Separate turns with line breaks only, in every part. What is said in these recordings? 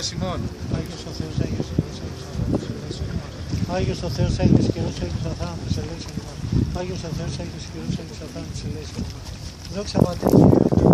ελέησον ημών.
Άγιος ο Θεός, Άγιος ο Θεός, Άγιος ο Θεός, Άγιος Καιρός, Άγιος Αθάνατος, ελέησον ημών. Άγιος ο Θεός, Άγιος Καιρός, Άγιος Αθάνατος, ελέησον ημών. Δόξα Πατρί και Υιό και Αγίου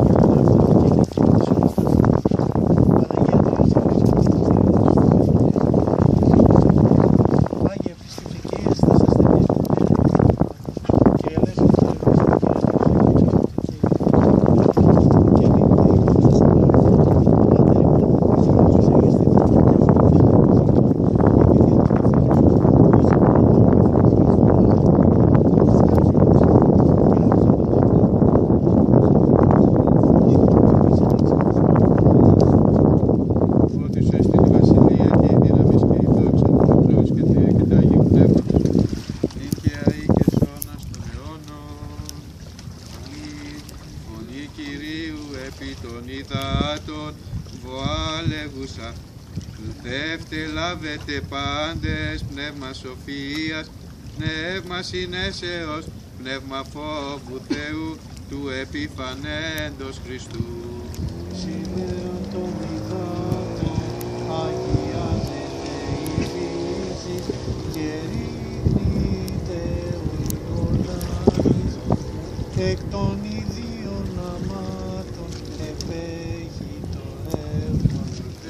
Λάβετε πάντες πνεύμα σοφίας, πνεύμα συνέσεως, πνεύμα φόβου Θεού, του επιφανέντος Χριστού.
Σημαίων των υδάτων αγιάζεται η φύση και ρίνεται ο Ιορδάνης. Εκ των ιδίων αμάτων επέχει το αίμα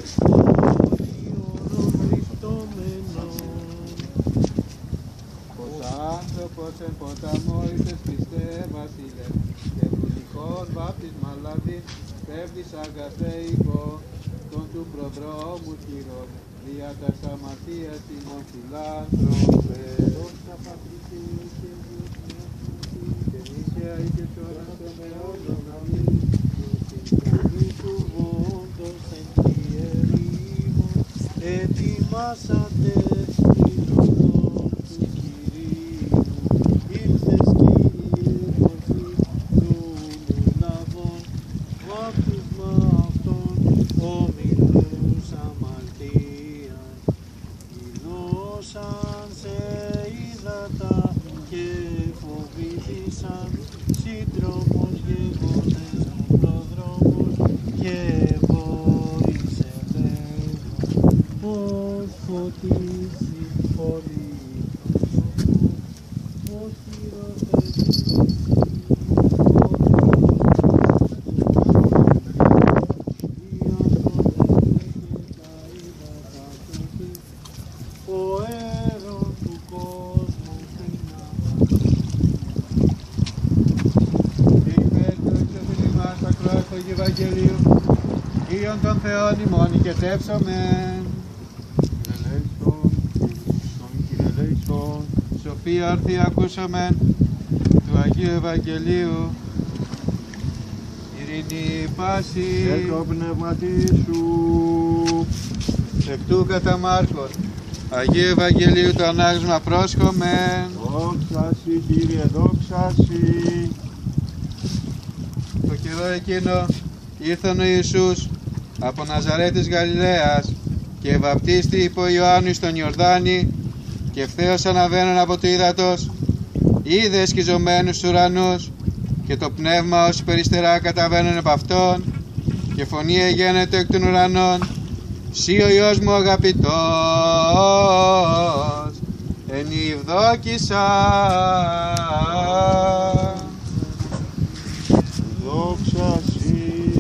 άνθρωπος εν ποταμό ήρθες Χριστέ βασίλε, και βουλικών βάπτισμα λάβει, πέφτεις αγαθέ υπό τον του προδρόμου χειρών, δια τας αμαρτίας ημών φιλάνθρωπε. Δόξα Πατρί και Υιό και Αγίου Πνεύματι, και νύχια ή και τώρα των αιώνων. Αμήν.
Μη του βόντος εν τη ερήμο, ετοιμάσατε την οδόν του Κυρίου. Ήλθες Κύριε Φωσή του λαβών, βάπτισμα αυτών ομιλούς αμαρτίας. Γινώσαν σε ύδατα και φοβήθησαν, σύντρομος γεγονές των προδρόμων και βόησε λέγον, πως φωτίζει πολύ προσωπού, πως χειροθετήσει. Ο έρων του κόσμου
Υπέρ του εξωτερικού μας ακροάς του Αγίου Ευαγγελίου, Υιον των Θεών ημών οικετεύσομεν. Σοφία ορθή ακούσομεν του Αγίου Ευαγγελίου. Ειρήνη πάση
Εκ το πνεύματι σου.
εκ του κατά Μάρκον Αγίου Ευαγγελίου το ανάγνωσμα πρόσχομεν.
Δόξα σοι Κύριε, δόξα σοι.
Το καιρό εκείνο ήρθαν ο Ιησούς από Ναζαρέτ της Γαλιλαίας και βαπτίστη υπό Ιωάννου στον Ιορδάνη, και ευθέως αναβαίνουν από το ύδατος είδε σκιζωμένους ουρανούς και το πνεύμα ως περιστερά καταβαίνουν από αυτόν, και φωνή εγένετο εκ των ουρανών, «Συ ο Υιός μου αγαπητός, εν ευδόκησα».
Δόξα σοι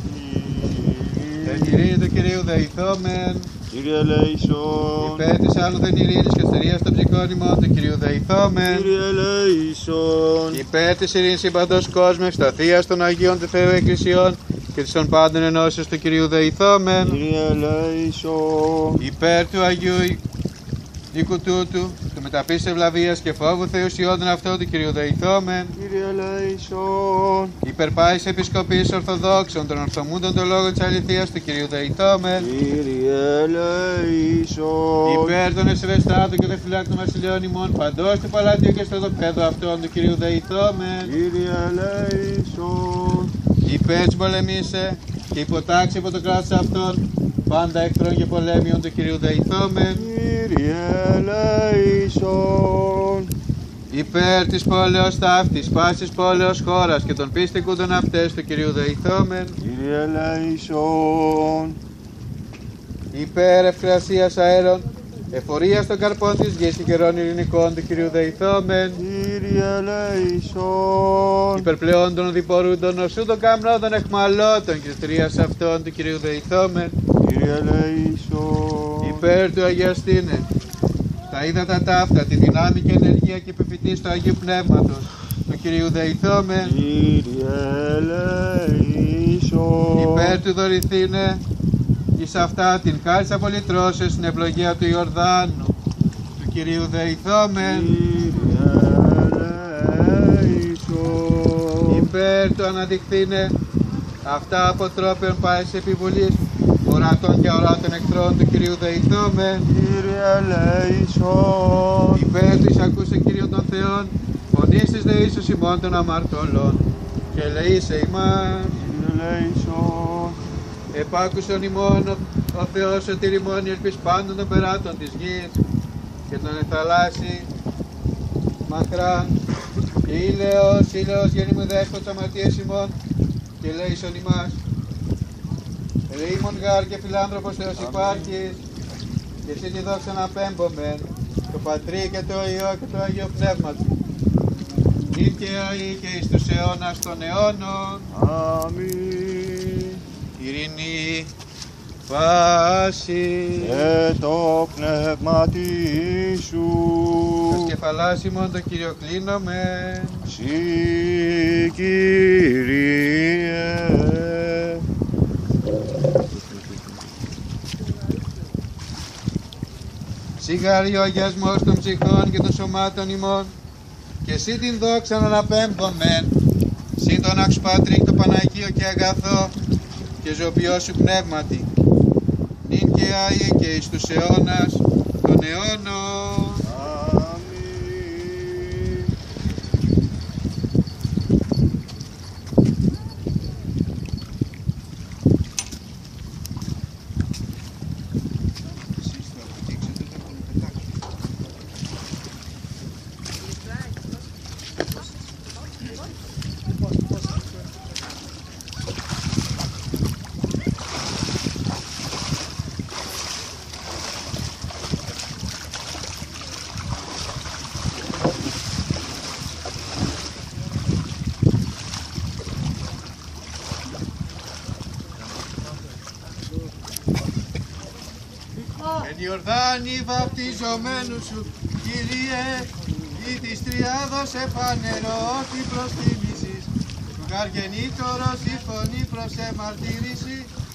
Εν ειρήνη του Κυρίου δεηθόμεν.
Κύριε ελέησον.
Υπέρ της άνωθεν ειρήνης και αστερίας των ψυχών ημών του Κυρίου δεηθόμεν.
Κύριε ελέησον.
Υπέρ της ειρήνης συμπαντός κόσμου, ευσταθίας των Αγίων του Θεού Εκκλησιών και της των πάντων ενώσεως του Κυρίου δεηθόμεν.
Κύριε ελέησον.
Υπέρ του Αγίου οίκου τούτου, του μεταπίσης ευλαβίας και φόβου Θεού σιόντων αυτό του Κυρίου δεηθόμεν.
Κύριε ελέησον.
Υπέρ πάης επισκοπής Ορθοδόξων των ορθομούντων των λόγων της αληθείας του Κυρίου δεηθόμεν.
Κύριε ελέησον.
Υπέρ των εσεβεστάτων και των φυλάκτων βασιλείων ημών παντός του παλάτιου και στο δοπέδο αυτών του Κυρίου δεηθόμεν.
Κύριε ελέησον.
Υπέρ της πολεμήσε και υποτάξει από το κράτος αυτών πάντα εχθρών και πολέμιων του Κυρίου δεηθόμεν.
Κύριε ελέησον.
Υπέρ της πόλεως ταύτης, πάσης πόλεως χώρας και των πίστικούντων αυτές του Κυρίου δεηθόμεν.
Κύριε ελέησον.
υπέρ ευκρασίας αέρων, εφορίας των καρπών της γης και καιρών ειρηνικών του Κυρίου δεηθόμεν.
Κύριε ελέησον.
Υπερπλεών των διπορούντων οσού των καμνόδων εχμαλώτων και στρίας αυτών του Κυρίου δεηθόμεν.
Κύριε ελέησον.
Υπέρ του αγιαστήνε, τα ύδατα ταύτα, τη δυνάμει και ενεργεία και επιφυτής του Αγίου Πνεύματος του Κυρίου δεηθόμεν.
Κύριε ελέησον.
Υπέρ του δωρηθήνε, εις αυτά την χάρις απολυτρώσεως στην ευλογία του Ιορδάνου του Κυρίου δεηθόμεν.
Κύριε ελέησον.
Υπέρ του αναδειχθήνε, αυτά αποτρόπαιον πάει σε επιβολής ορατών και οράτων εχθρών του Κυρίου δεηθόμεν.
Κύριε ελέησον.
Υπέρ του εισακούσε Κύριον των Θεών, φωνής της δεήσεως ημών των αμαρτωλών, και ελεήσε ημάς.
Κύριε ελέησον.
Επάκουσον ημών ο Θεός σωτήρ ημών, η ελπίς πάντων των περάτων της γης, και τον εθαλάσσι μακράν, και ήλαιος γεννήμου δέσποτος αμαρτίες ημών, και ελέησον ημάς. Ελεήμων γάρ και φιλάνθρωπος Θεός υπάρχεις, και εσύ τη δόξα να απέμπομεν, το Πατρί και το Υιό και το Αγίο Πνεύμα του, νυν και αεί και εις τους αιώνας των αιώνων.
Αμήν.
Ειρηνή, πάση,
Και το πνεύμα σου.
τας κεφαλάς ημών το Κύριο κλείνομεν.
Συ Κύριε.
Σιγάρει ο αγιασμός των ψυχών και των σωμάτων ημών, και εσύ την δόξα να αναπέμπομεν, συν τον άξου Πατρί, το Παναγίο και αγαθό, και ζωοποιό σου πνεύματι, νυν και αεί και εις τους αιώνας των αιώνων.
Αμήν.
Εν Ιορδάνη βαπτιζομένου σου, Κύριε, ή της Τριάδος εφανερώθη προς τίμησης, του γαργενήτωρος η φωνή προς εμαρτύρηση,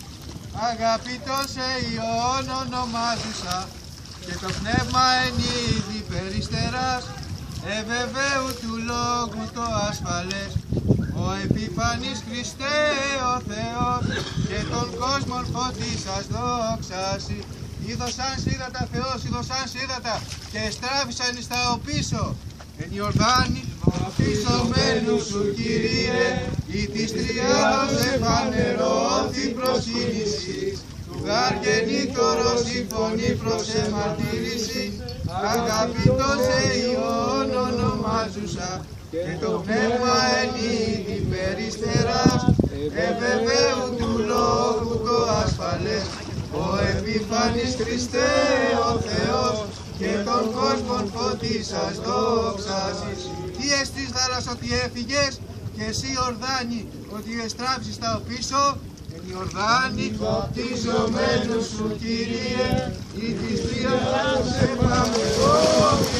αγαπητός Υιόν ονομάζουσα, και το πνεύμα εν είδη περιστεράς, ευεβαίου του λόγου το ασφαλές, ο επιφανής Χριστέ ο Θεός, και τον κόσμον φωτίσας δόξαση. Είδωσαν σίδατα Θεός, είδωσαν σίδατα, και εστράφησαν εις τα οπίσω. Εν Ιορδάνη βαπτιζομένου σου, Κύριε, ή της Τριάδος εφανερώθη προσήλυσης, του γαργενήτωρος η φωνή προς εμαρτύρηση, αγαπητός Υιόν ονομάζουσα, και το πνεύμα εν είδη περιστεράς, ευεβαίου του λόγου το ασφαλές, ο επιφανής Χριστέ ο Θεός, και τον κόσμον φωτίσας δόξασης. Τι εστίς θάλασσα ότι έφυγες, και εσύ Ιορδάνη ότι εστράψεις τα οπίσω. Εν Ιορδάνη βαπτιζομένου σου, Κύριε, ή της Τριάδος εφανερώθη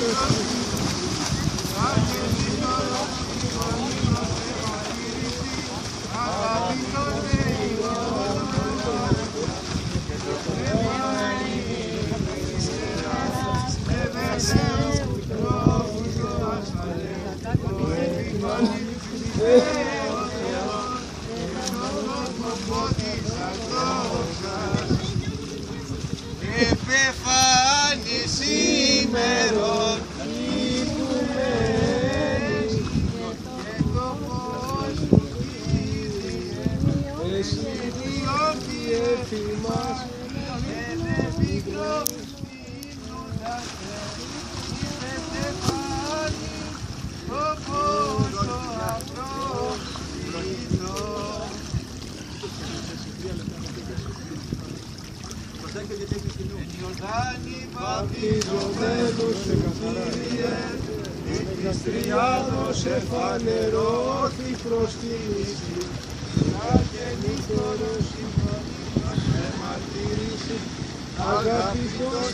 Επεφάνιση
βαπτιζομένους σου Κύριε, εις Τριάδος εφανερώθη προς τη λύση, αγεννήτωρος ημών εμαρτύρησε, αγαπητός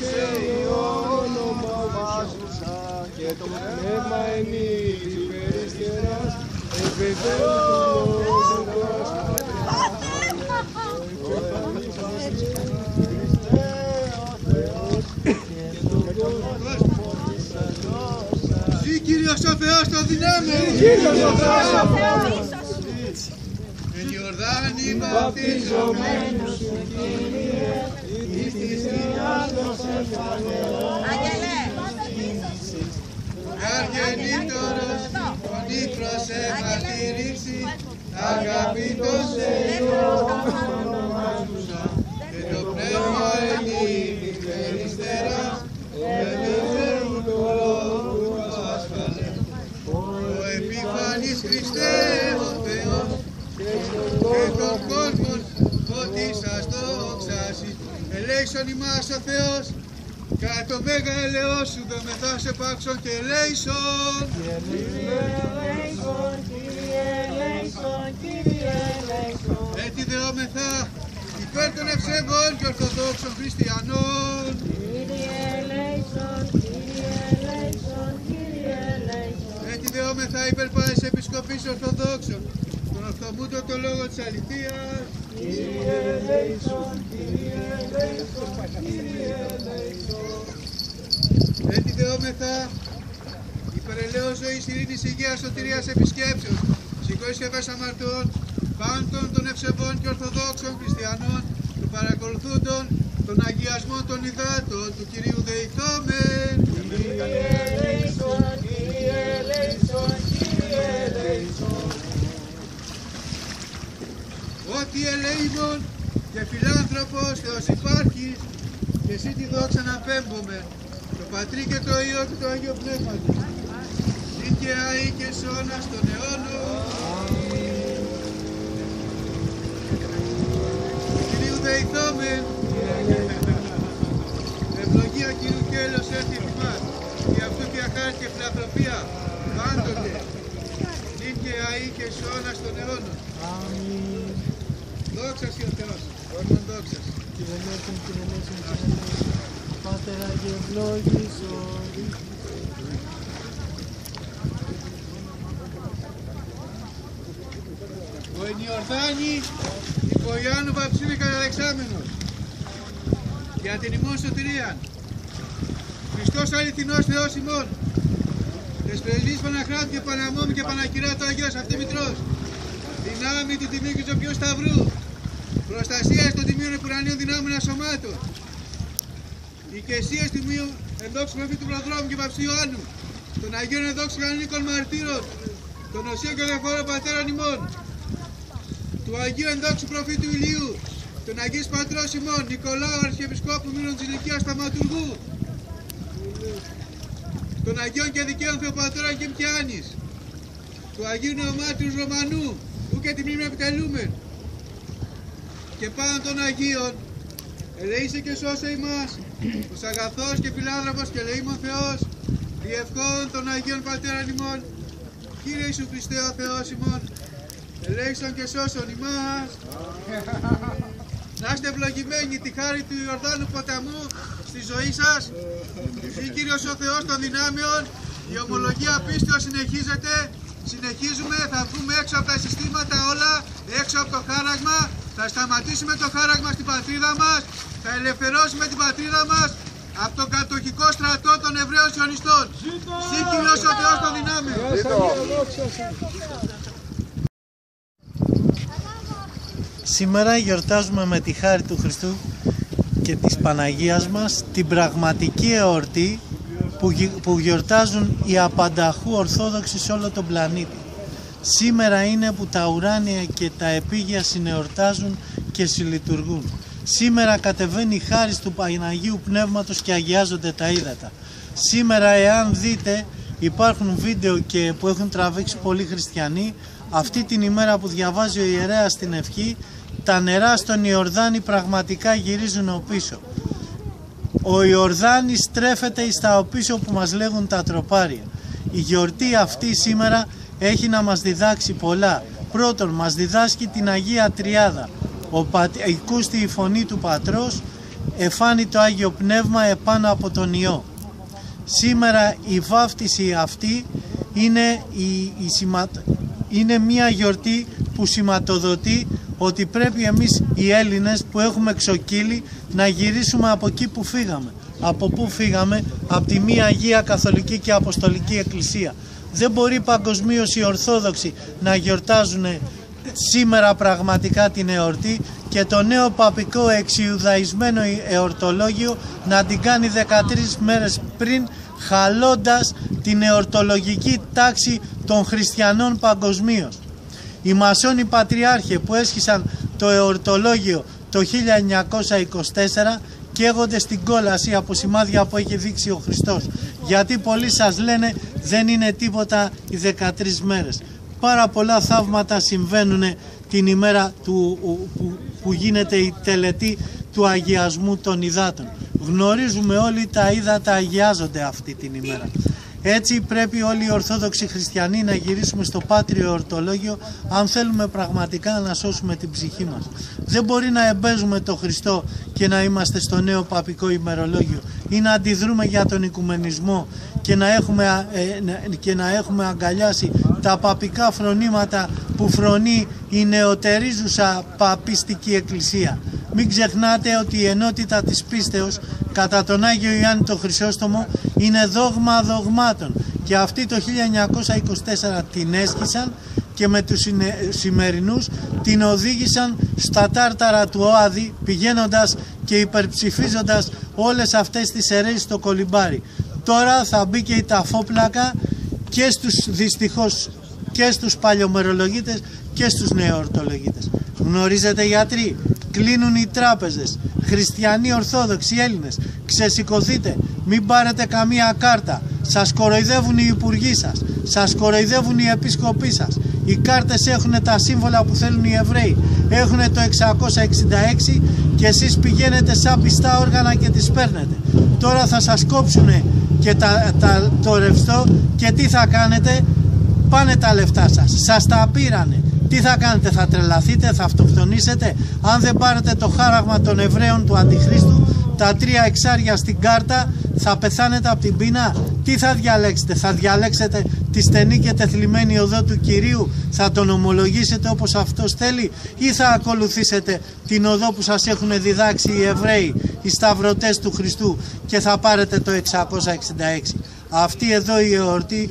ονομάζουσα και το πνεύμα ενήλυ περιστεράς, ευεδέλου λόγος
Ζη Κύριος ο Θεός των δυνάμεων! Εν Ιορδάνη βαπτιζομένους σου Κύριε, εις της Τριάδος αγεννήτωρος φωνή προς εμαρτύρηση, αγαπητός ονομάζουσα και το πνεύμα ενήλυ περιστεράς, ευεδέλου λόγου ασφαλέ. Ο επιφανής Χριστέ ο Θεός και τον κόσμο φωτίσας δόξασι, ελέησον ημάς ο Θεός, κατ' το μέγα ελαιός σου δομεθάς επάξον και ελέησον. Έτσι δεόμεθα υπέρ των ευσεβών και ορθοδόξων χριστιανών. Έτσι δεόμεθα υπέρ πάσης επισκοπής ορθοδόξων, τον ορθομούτο το λόγο της αληθείας. Έτσι δεόμεθα υπερελαίος ζωής, ειρήνης, υγείας, σωτηρίας, επισκέψεως, σηκώσεις και αμαρτών, πάντων των ευσεβών και ορθοδόξων χριστιανών, των παρακολουθούντων, των αγιασμών των υδάτων του Κυρίου δεηθόμεν. Ότι ελεήμων και φιλάνθρωπος Θεός υπάρχεις, και εσύ τη δόξα να πέμπομεν, το Πατρί και το Υιό και το Άγιο Πνεύμα του, δίκαια ή και σώνας των αιώνων. Κυρίου δεηθόμεν, ευλογία Κυρίου και έλεος έρθει εμάς, και αυτού και αχάρη και φιλανθρωπία, πάντοτε, δίκαια ή και σώνας των αιώνων. Δόξα Συ ο Θεός, όρμον δόξας.
Πατέρα και ευλόγησον.
Ο εν Ιορδάνη υπό Ιωάννου βαπτιστήνε καταλεξάμενος για την ημών σωτηρίαν. Χριστός αληθινός Θεός ημών, δεσπεριλής Παναχράτου και Παναμόμη και Πανακυράτου Αγιός Αυτομητρός, δυνάμει του Τιμίου και του Οποίου Σταυρού, προστασίας των τιμίων επουρανίων δυνάμεων ασωμάτων, οικεσίας τιμίου ενδόξου προφήτου Προδρόμου και Παυσίου Ιωάννου, των Αγίων ενδόξου κανονικών μαρτύρων, των Οσίων και Δεφόρων Πατέρων ημών, του Αγίου ενδόξου προφήτου Ηλίου, των Αγίης Πατρός ημών, Νικολάου Αρχιεπισκόπου Μήνων της Ηλικίας Σταματουργού, των Αγίων και Δικαίων Θεοπατώρων και Μκιάνης, του Αγίου Νεομάτριου Ρωμανού, ου και τη μνήμη επιτελούμεν, και πάνω των Αγίων, ελεήσε και σώσε ημάς, ως αγαθός και φιλάνθρωπος και ελεήμων Θεός, διευχών των Αγίων Πατέρων ημών, Κύριε Ιησού Χριστέ ο Θεός ημών, ελέησον και σώσον ημάς. Να είστε ευλογημένοι τη χάρη του Ιορδάνου ποταμού στη ζωή σας. Ζη Κύριος ο Θεός των δυνάμεων, η ομολογία πίστεως συνεχίζεται. Συνεχίζουμε, θα βγούμε έξω από τα συστήματα όλα, έξω από το χάραγμα. Θα σταματήσουμε το χάραγμα στην πατρίδα μας, θα ελευθερώσουμε την πατρίδα μας από τον κατοχικό στρατό των Εβραίων Σιωνιστών. Ζη Κύριος ο Θεός των δυνάμεων.
Σήμερα γιορτάζουμε με τη χάρη του Χριστού και της Παναγίας μας την πραγματική εορτή που γιορτάζουν οι απανταχού Ορθόδοξοι σε όλο τον πλανήτη. Σήμερα είναι που τα ουράνια και τα επίγεια συνεορτάζουν και συλλειτουργούν. Σήμερα κατεβαίνει η χάρις του Παναγίου Πνεύματος και αγιάζονται τα ύδατα. Σήμερα, εάν δείτε, υπάρχουν βίντεο και που έχουν τραβήξει πολλοί χριστιανοί, αυτή την ημέρα που διαβάζει ο ιερέας την ευχή, τα νερά στον Ιορδάνη πραγματικά γυρίζουν πίσω. Ο Ιορδάνης στρέφεται εις τα οπίσω που μας λέγουν τα τροπάρια. Η γιορτή αυτή σήμερα έχει να μας διδάξει πολλά. Πρώτον, μας διδάσκει την Αγία Τριάδα. Ακούστη η φωνή του Πατρός, εφάνει το Άγιο Πνεύμα επάνω από τον Υιό. Σήμερα η βάφτιση αυτή είναι μια γιορτή που σηματοδοτεί ότι πρέπει εμείς οι Έλληνες που έχουμε ξοκύλει να γυρίσουμε από εκεί που φύγαμε. Από πού φύγαμε? Από τη μία Αγία Καθολική και Αποστολική Εκκλησία. Δεν μπορεί παγκοσμίως οι Ορθόδοξοι να γιορτάζουν σήμερα πραγματικά την εορτή και το νέο παπικό εξιουδαϊσμένο εορτολόγιο να την κάνει 13 μέρες πριν, χαλώντας την εορτολογική τάξη των χριστιανών παγκοσμίως. Οι Μασόνοι Πατριάρχοι που έσχισαν το εορτολόγιο το 1924 καίγονται στην κόλαση από σημάδια που έχει δείξει ο Χριστός. Γιατί πολλοί σας λένε δεν είναι τίποτα οι 13 μέρες. Πάρα πολλά θαύματα συμβαίνουν την ημέρα που γίνεται η τελετή του αγιασμού των υδάτων. Γνωρίζουμε όλοι τα ύδατα αγιάζονται αυτή την ημέρα. Έτσι πρέπει όλοι οι Ορθόδοξοι Χριστιανοί να γυρίσουμε στο Πάτριο Εορτολόγιο αν θέλουμε πραγματικά να σώσουμε την ψυχή μας. Δεν μπορεί να εμπέζουμε το Χριστό και να είμαστε στο νέο παπικό ημερολόγιο ή να αντιδρούμε για τον οικουμενισμό και να έχουμε αγκαλιάσει τα παπικά φρονήματα που φρονεί η νεοτερίζουσα παπιστική εκκλησία. Μην ξεχνάτε ότι η ενότητα της πίστεως κατά τον Άγιο Ιωάννη τον Χρυσόστομο είναι δόγμα δογμάτων και αυτοί το 1924 την έσχισαν και με τους σημερινούς την οδήγησαν στα τάρταρα του ΟΑΔΗ, πηγαίνοντας και υπερψηφίζοντας όλες αυτές τις αιρέσεις στο κολυμπάρι. Τώρα θα μπει και η ταφόπλακα και δυστυχώς και στους παλιομερολογίτες και στους νεοορτολογίτες. Γνωρίζετε γιατροί, κλείνουν οι τράπεζες, χριστιανοί Ορθόδοξοι Έλληνες, ξεσηκωθείτε, μην πάρετε καμία κάρτα, σας κοροϊδεύουν οι υπουργοί σας, σας κοροϊδεύουν οι επίσκοποι σας. Οι κάρτες έχουν τα σύμβολα που θέλουν οι Εβραίοι, έχουν το 666 και εσείς πηγαίνετε σαν πιστά όργανα και τις παίρνετε. Τώρα θα σας κόψουν και το ρευστό και τι θα κάνετε? Πάνε τα λεφτά σας, σας τα πήρανε. Τι θα κάνετε? Θα τρελαθείτε, θα αυτοκτονήσετε? Αν δεν πάρετε το χάραγμα των Εβραίων του Αντιχρίστου, τα 3 εξάρια στην κάρτα, θα πεθάνετε από την πείνα. Τι θα διαλέξετε? Θα διαλέξετε τη στενή και τεθλιμμένη οδό του Κυρίου, θα τον ομολογήσετε όπως αυτός θέλει, ή θα ακολουθήσετε την οδό που σας έχουν διδάξει οι Εβραίοι, οι σταυρωτές του Χριστού, και θα πάρετε το 666. Αυτή εδώ η εορτή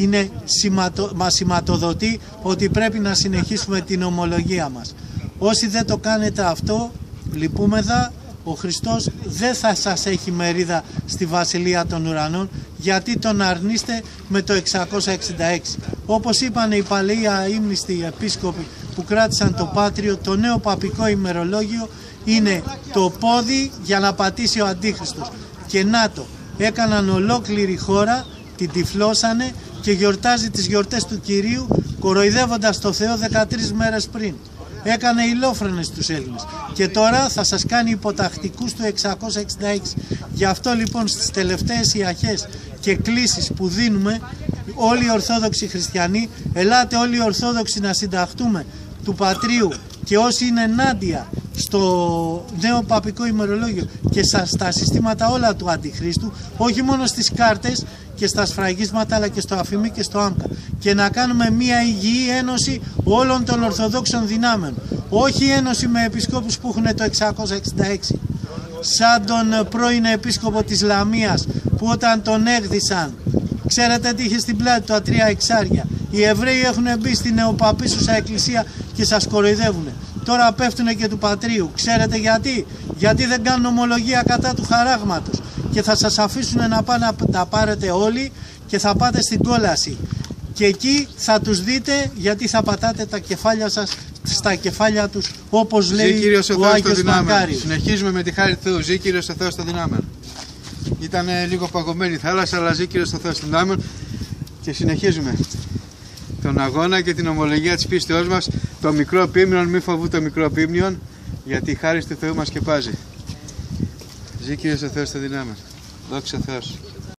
μας σηματοδοτεί ότι πρέπει να συνεχίσουμε την ομολογία μας. Όσοι δεν το κάνετε αυτό, λυπούμεθα, ο Χριστός δεν θα σας έχει μερίδα στη Βασιλεία των Ουρανών, γιατί τον αρνείστε με το 666. Όπως είπαν οι παλαιοί αείμνηστοι επίσκοποι που κράτησαν το Πάτριο, το νέο παπικό ημερολόγιο είναι το πόδι για να πατήσει ο Αντίχριστος. Και να το, έκαναν ολόκληρη χώρα, την τυφλώσανε και γιορτάζει τις γιορτές του Κυρίου κοροϊδεύοντας το Θεό 13 μέρες πριν. Έκανε ηλόφρενες τους Έλληνες και τώρα θα σας κάνει υποτακτικούς του 666. Γι' αυτό λοιπόν στις τελευταίες ιαχές και κλήσεις που δίνουμε όλοι οι Ορθόδοξοι Χριστιανοί, ελάτε όλοι οι Ορθόδοξοι να συνταχτούμε του Πατρίου, και όσοι είναι ενάντια στο νέο παπικό ημερολόγιο και στα συστήματα όλα του Αντιχρίστου, όχι μόνο στις κάρτες και στα σφραγίσματα αλλά και στο αφημί και στο άμκα, και να κάνουμε μια υγιή ένωση όλων των Ορθοδόξων δυνάμεων, όχι ένωση με επισκόπους που έχουν το 666, σαν τον πρώην επίσκοπο της Λαμίας που όταν τον έγδισαν, ξέρετε τι είχε στην πλάτη του, τα 3 εξάρια. Οι Εβραίοι έχουν μπει στην νεοπαπίσουσα εκκλησία και σας κοροϊδεύουν. Τώρα πέφτουν και του Πατρίου. Ξέρετε γιατί? Γιατί δεν κάνουν ομολογία κατά του χαράγματος και θα σας αφήσουν να πάνε να τα πάρετε όλοι και θα πάτε στην κόλαση. Και εκεί θα τους δείτε, γιατί θα πατάτε τα κεφάλια σας στα κεφάλια τους, όπως λέει ο Άγιος Μακάριος.
Συνεχίζουμε με τη χάρη του Θεού. Ζει Κύριος ο Θεός των δυνάμεων. Ήταν λίγο παγωμένη η θάλασσα, αλλά ζει Κύριος ο Θεός των δυνάμεων. Και συνεχίζουμε τον αγώνα και την ομολογία της πίστεώς μας. Το μικρό πίμνιον, μη φοβού το μικρό πίμνιον, γιατί η χάρη του Θεού μας σκεπάζει. Ζει Κύριος ο Θεός στα δυνάμεις. Δόξα Θεός.